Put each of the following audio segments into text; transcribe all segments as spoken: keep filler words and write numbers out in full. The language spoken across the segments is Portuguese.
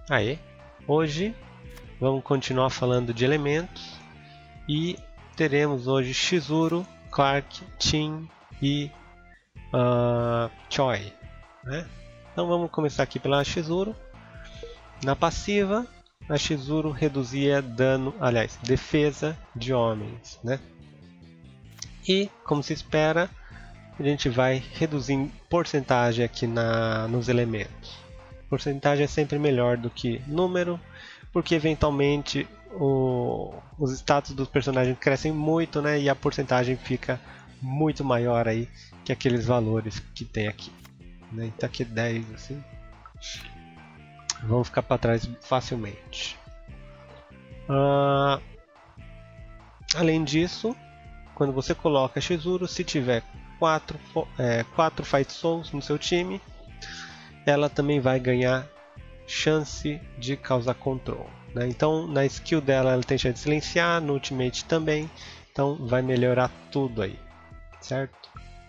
Aê! Hoje vamos continuar falando de elementos e teremos hoje Chizuru, Clark, Chin e uh, Choi, né? Então vamos começar aqui pela Chizuru. Na passiva, a Chizuru reduzia dano, aliás, defesa de homens, né? E, como se espera, a gente vai reduzir porcentagem aqui na, nos elementos. Porcentagem é sempre melhor do que número, porque eventualmente o, os status dos personagens crescem muito, né? E a porcentagem fica muito maior aí que aqueles valores que tem aqui, né? Então aqui dez assim, vão ficar para trás facilmente. Uh, além disso, quando você coloca Chizuru, se tiver quatro é, quatro Fight Souls no seu time, ela também vai ganhar chance de causar control, né? Então na skill dela ela tem chance de silenciar, no ultimate também, então vai melhorar tudo aí, certo?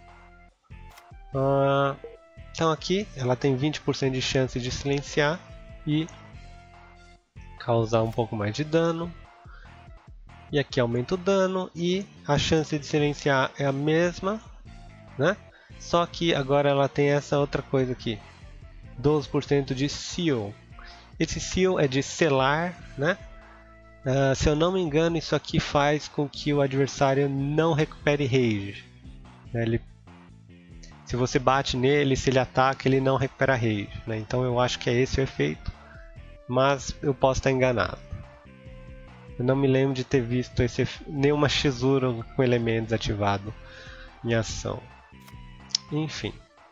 Uh, então aqui ela tem vinte por cento de chance de silenciar e causar um pouco mais de dano. E aqui aumenta o dano e a chance de silenciar é a mesma, né? Só que agora ela tem essa outra coisa aqui, doze por cento de seal. Esse seal é de selar, né? Uh, se eu não me engano, isso aqui faz com que o adversário não recupere rage. Ele, se você bate nele, se ele ataca, ele não recupera rage, né? Então eu acho que é esse o efeito, mas eu posso estar enganado. Eu não me lembro de ter visto esse, nenhuma Chizuru com elementos ativado em ação. Enfim.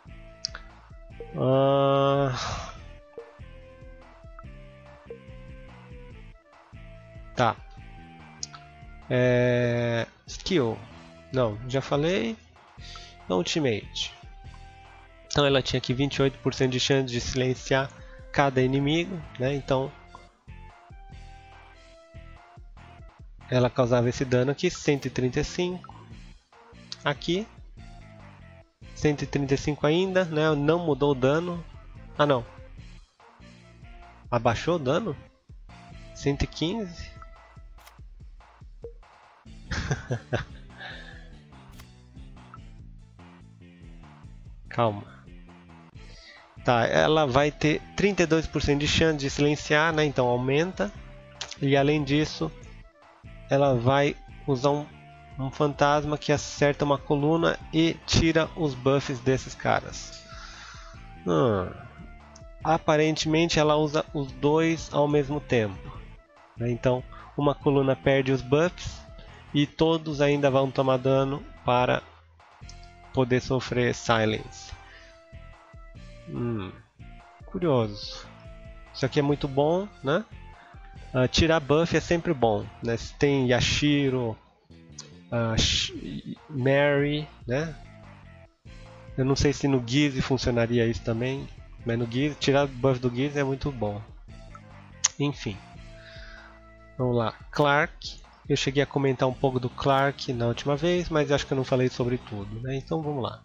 Uh... Tá. É... Skill. Não, já falei. Ultimate. Então ela tinha aqui vinte e oito por cento de chance de silenciar cada inimigo, né? Então ela causava esse dano aqui, cento e trinta e cinco. Aqui cento e trinta e cinco ainda, né? Não mudou o dano. Ah, não. Abaixou o dano? cento e quinze. Calma. Tá, ela vai ter trinta e dois por cento de chance de silenciar, né? Então aumenta. E além disso, ela vai usar um, um fantasma que acerta uma coluna e tira os buffs desses caras. Hum. Aparentemente ela usa os dois ao mesmo tempo, né? Então uma coluna perde os buffs e todos ainda vão tomar dano para poder sofrer silence. Hum. Curioso. Isso aqui é muito bom, né? Uh, tirar buff é sempre bom, né? Se tem Yashiro, uh, Mary, né? Eu não sei se no Gizzy funcionaria isso também, mas no Gizzy, tirar buff do Gizzy é muito bom. Enfim, vamos lá. Clark, eu cheguei a comentar um pouco do Clark na última vez, mas acho que eu não falei sobre tudo, né? Então vamos lá.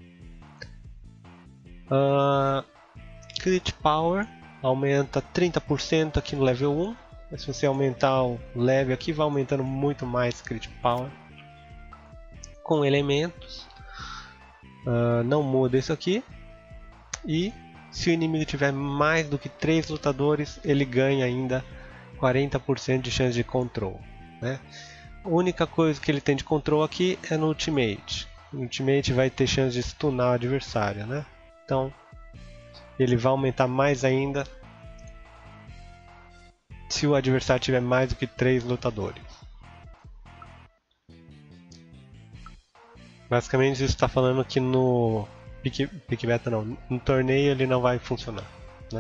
Uh, Crit Power aumenta trinta por cento aqui no level um. Mas se você aumentar o level aqui, vai aumentando muito mais Crit Power. Com elementos. Uh, não muda isso aqui. E se o inimigo tiver mais do que três lutadores, ele ganha ainda quarenta por cento de chance de control, né? A única coisa que ele tem de control aqui é no Ultimate. O Ultimate vai ter chance de stunar o adversário, né? Então ele vai aumentar mais ainda se o adversário tiver mais do que três lutadores. Basicamente isso está falando que no pick, pick beta não, no torneio ele não vai funcionar, né?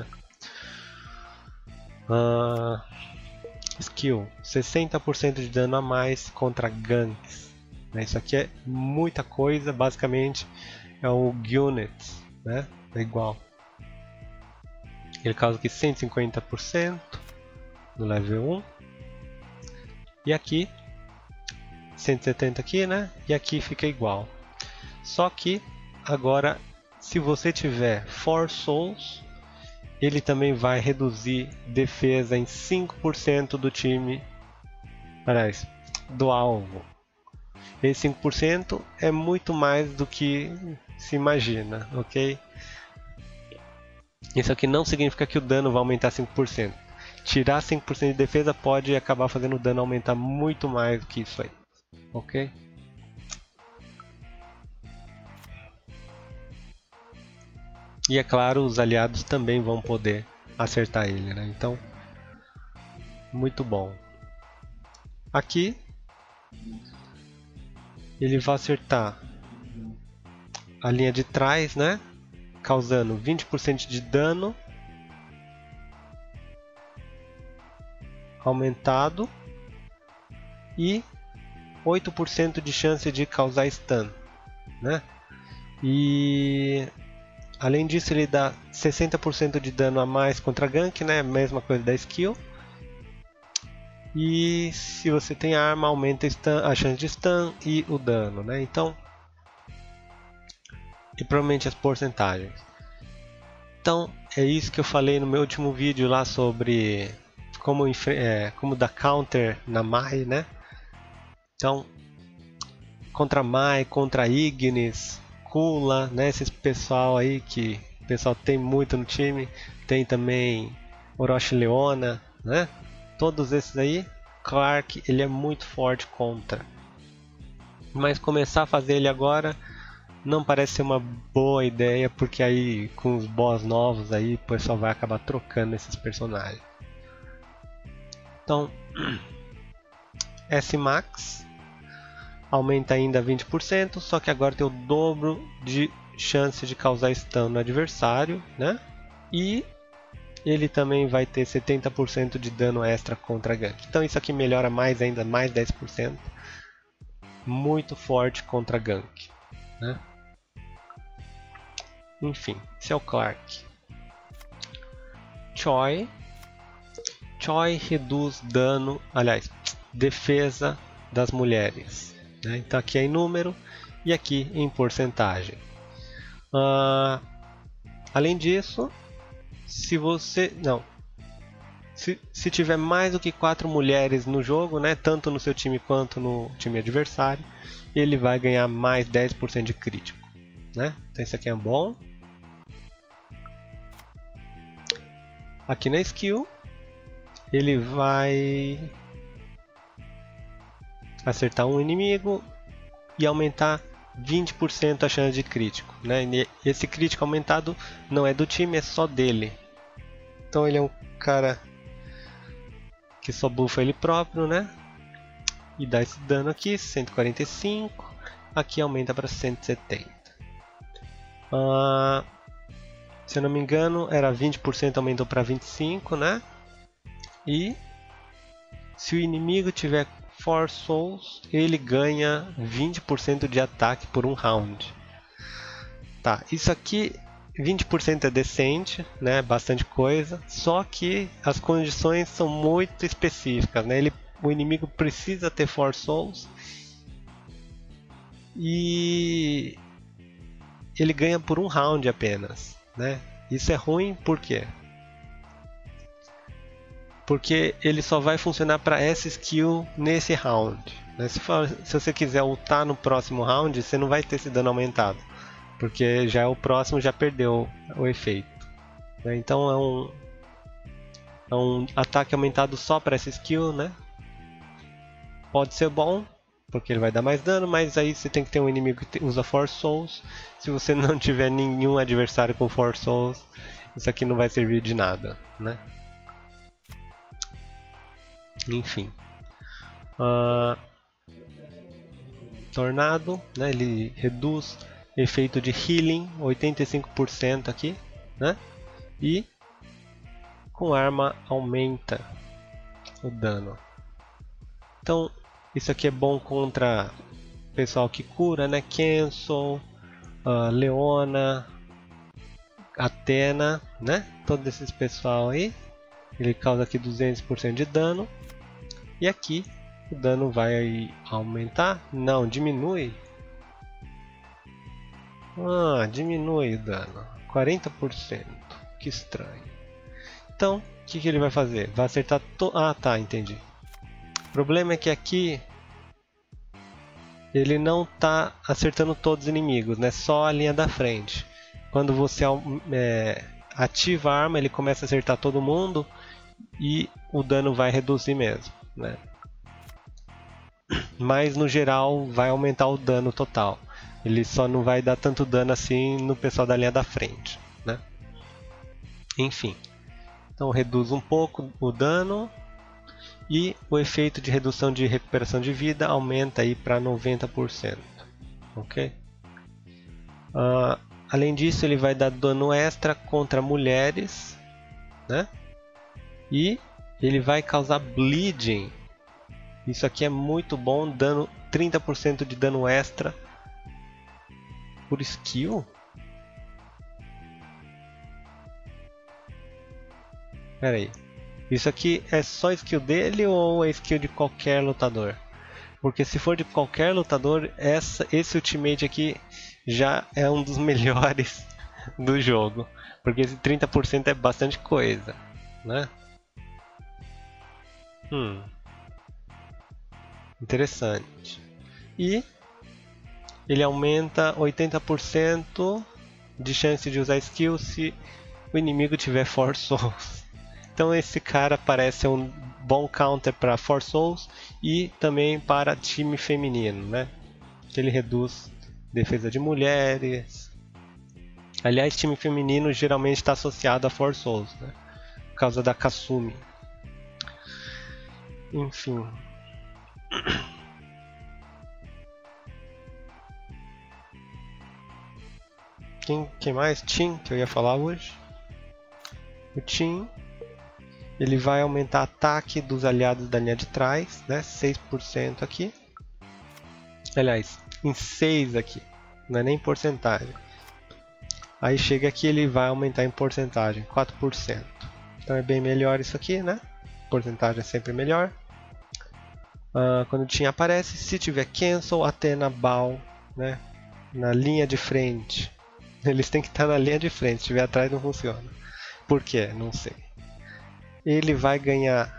Uh, skill, sessenta por cento de dano a mais contra ganks, né? Isso aqui é muita coisa, basicamente é o Gyunet, né? É igual. Ele causa aqui cento e cinquenta por cento no level um. E aqui cento e setenta aqui, né? E aqui fica igual. Só que agora, se você tiver quatro Souls, ele também vai reduzir defesa em cinco por cento do time, aliás, do alvo. Esse cinco por cento é muito mais do que se imagina, ok? Isso aqui não significa que o dano vai aumentar cinco por cento. Tirar cinco por cento de defesa pode acabar fazendo o dano aumentar muito mais do que isso aí, ok? E é claro, os aliados também vão poder acertar ele, né? Então, muito bom. Aqui, ele vai acertar a linha de trás, né? Causando vinte por cento de dano aumentado e oito por cento de chance de causar stun, né? E além disso, ele dá sessenta por cento de dano a mais contra gank, né? Mesma coisa da skill. E se você tem arma, aumenta a chance de stun e o dano, né? Então, e provavelmente as porcentagens. Então, é isso que eu falei no meu último vídeo lá sobre como, é, como dar counter na Mai, né? Então, contra Mai, contra Ignis, Kula, né? Esse pessoal aí que o pessoal tem muito no time. Tem também Orochi Leona, né? Todos esses aí, Clark, ele é muito forte contra. Mas começar a fazer ele agora não parece ser uma boa ideia, porque aí com os boss novos aí o pessoal vai acabar trocando esses personagens. Então, S-Max aumenta ainda vinte por cento, só que agora tem o dobro de chance de causar stun no adversário, né? E ele também vai ter setenta por cento de dano extra contra gank. Então isso aqui melhora mais ainda, mais dez por cento. Muito forte contra gank, né? Enfim, esse é o Clark. Choi. Choi reduz dano, aliás, defesa das mulheres, né? Então aqui é em número e aqui em porcentagem. Uh, além disso, se você não, se, se tiver mais do que quatro mulheres no jogo, né, tanto no seu time quanto no time adversário, ele vai ganhar mais dez por cento de crítico, né? Então isso aqui é bom. Aqui na skill, ele vai acertar um inimigo e aumentar vinte por cento a chance de crítico, né? E esse crítico aumentado não é do time, é só dele. Então ele é um cara que só buffa ele próprio, né? E dá esse dano aqui, cento e quarenta e cinco. Aqui aumenta para cento e setenta. Uh, se eu não me engano, era vinte por cento, aumentou para vinte e cinco por cento, né? E se o inimigo tiver quatro souls, ele ganha vinte por cento de ataque por um round. Tá, isso aqui, vinte por cento é decente, né? Bastante coisa. Só que as condições são muito específicas, né? Ele, o inimigo precisa ter quatro souls e ele ganha por um round apenas, né? Isso é ruim por quê? Porque ele só vai funcionar para essa skill nesse round, né? Se, for, se você quiser ultar no próximo round, você não vai ter esse dano aumentado, porque já é o próximo, já perdeu o efeito, né? Então é um, é um ataque aumentado só para essa skill, né? Pode ser bom, porque ele vai dar mais dano, mas aí você tem que ter um inimigo que usa quatro souls. Se você não tiver nenhum adversário com quatro souls, isso aqui não vai servir de nada, né? Enfim. Uh, tornado, né? Ele reduz efeito de healing, oitenta e cinco por cento aqui, né? E com arma aumenta o dano. Então, isso aqui é bom contra pessoal que cura, né? Cancel, uh, Leona, Athena, né? Todos esses pessoal aí. Ele causa aqui duzentos por cento de dano. E aqui o dano vai aumentar? Não, diminui. Ah, diminui o dano. quarenta por cento. Que estranho. Então, o que, que ele vai fazer? Vai acertar to... Ah, tá, entendi. O problema é que aqui ele não está acertando todos os inimigos, né? Só a linha da frente. Quando você é, ativa a arma, ele começa a acertar todo mundo e o dano vai reduzir mesmo, né? Mas no geral vai aumentar o dano total. Ele só não vai dar tanto dano assim no pessoal da linha da frente, né? Enfim, então reduz um pouco o dano e o efeito de redução de recuperação de vida aumenta aí para noventa por cento, ok? Uh, além disso, ele vai dar dano extra contra mulheres, né? E ele vai causar bleeding. Isso aqui é muito bom, dano trinta por cento de dano extra por skill. Pera aí. Isso aqui é só skill dele ou é skill de qualquer lutador? Porque se for de qualquer lutador, essa, esse ultimate aqui já é um dos melhores do jogo. Porque esse trinta por cento é bastante coisa, né? Hum. Interessante. E ele aumenta oitenta por cento de chance de usar skill se o inimigo tiver Force Souls. Então esse cara parece ser um bom counter para Force Souls e também para time feminino, né? Ele reduz defesa de mulheres. Aliás, time feminino geralmente está associado a Force Souls, né? Por causa da Kasumi. Enfim. Quem, quem mais? Tim, que eu ia falar hoje. O Tim, ele vai aumentar o ataque dos aliados da linha de trás, né? seis por cento aqui. Aliás, em seis aqui, não é nem porcentagem. Aí chega aqui, ele vai aumentar em porcentagem, quatro por cento. Então é bem melhor isso aqui, né? Porcentagem é sempre melhor. Uh, quando o Tim aparece, se tiver cancel, Athena, Baal, né? Na linha de frente. Eles têm que estar na linha de frente, se estiver atrás não funciona. Por quê? Não sei. Ele vai ganhar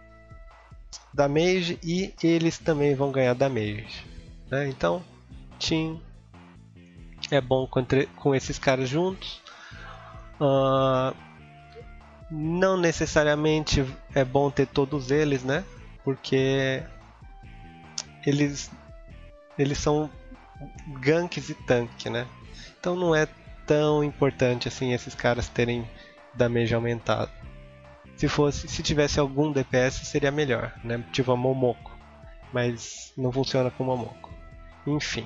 damage e eles também vão ganhar damage, né? Então, Tim é bom com, com esses caras juntos. Uh, não necessariamente é bom ter todos eles, né? Porque eles, eles são ganks e tanque, né? Então não é tão importante assim esses caras terem damage aumentado. Se fosse, se tivesse algum D P S seria melhor, né? Tipo a Momoko, mas não funciona com Momoko. Enfim,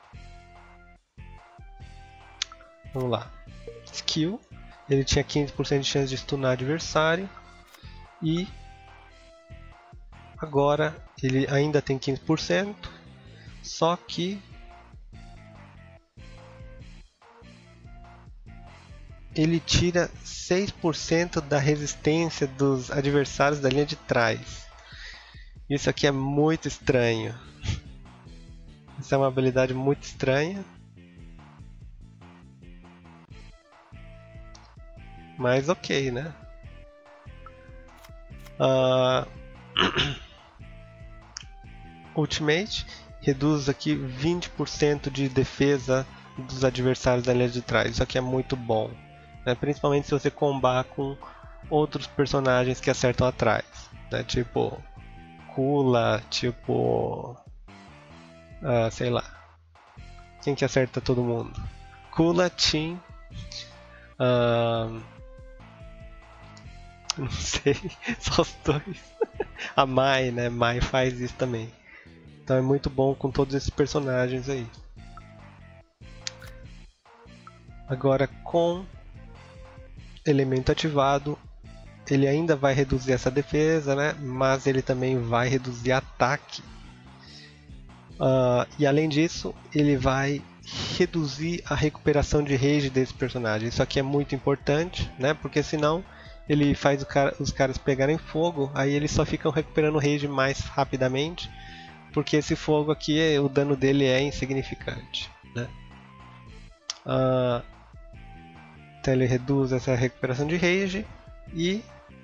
vamos lá. Skill, ele tinha quinze por cento de chance de stunar adversário e agora ele ainda tem quinze por cento, só que ele tira seis por cento da resistência dos adversários da linha de trás. Isso aqui é muito estranho. Isso é uma habilidade muito estranha. Mas ok, né? Uh... Ultimate reduz aqui vinte por cento de defesa dos adversários da linha de trás. Isso aqui é muito bom. Né? Principalmente se você combar com outros personagens que acertam atrás, né? Tipo Kula, tipo uh, sei lá, quem que acerta todo mundo? Kula, Tim, uh, não sei, só os dois. A Mai, né? Mai faz isso também. Então é muito bom com todos esses personagens aí. Agora com elemento ativado, ele ainda vai reduzir essa defesa, né? Mas ele também vai reduzir ataque. Uh, e além disso, ele vai reduzir a recuperação de rage desse personagem. Isso aqui é muito importante, né? Porque senão ele faz cara, os caras pegarem fogo, aí eles só ficam recuperando rage mais rapidamente, porque esse fogo aqui, o dano dele é insignificante, né? Uh, então ele reduz essa recuperação de rage e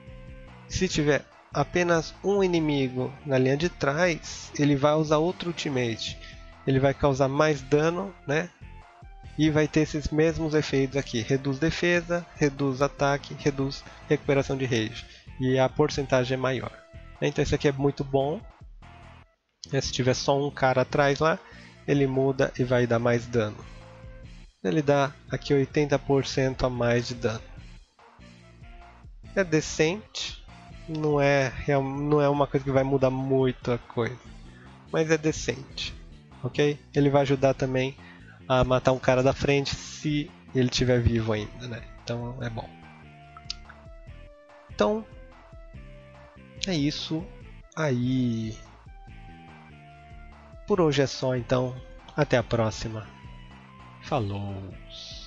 Se tiver apenas um inimigo na linha de trás, ele vai usar outro ultimate. Ele vai causar mais dano, né? E vai ter esses mesmos efeitos aqui. Reduz defesa, reduz ataque, reduz recuperação de rage. E a porcentagem é maior. Então esse aqui é muito bom. Se tiver só um cara atrás lá, ele muda e vai dar mais dano. Ele dá aqui oitenta por cento a mais de dano. É decente. Não é, não é uma coisa que vai mudar muita coisa. Mas é decente. Ok? Ele vai ajudar também a matar um cara da frente se ele estiver vivo ainda, né? Então é bom. Então é isso aí. Por hoje é só, então. Até a próxima. Falou!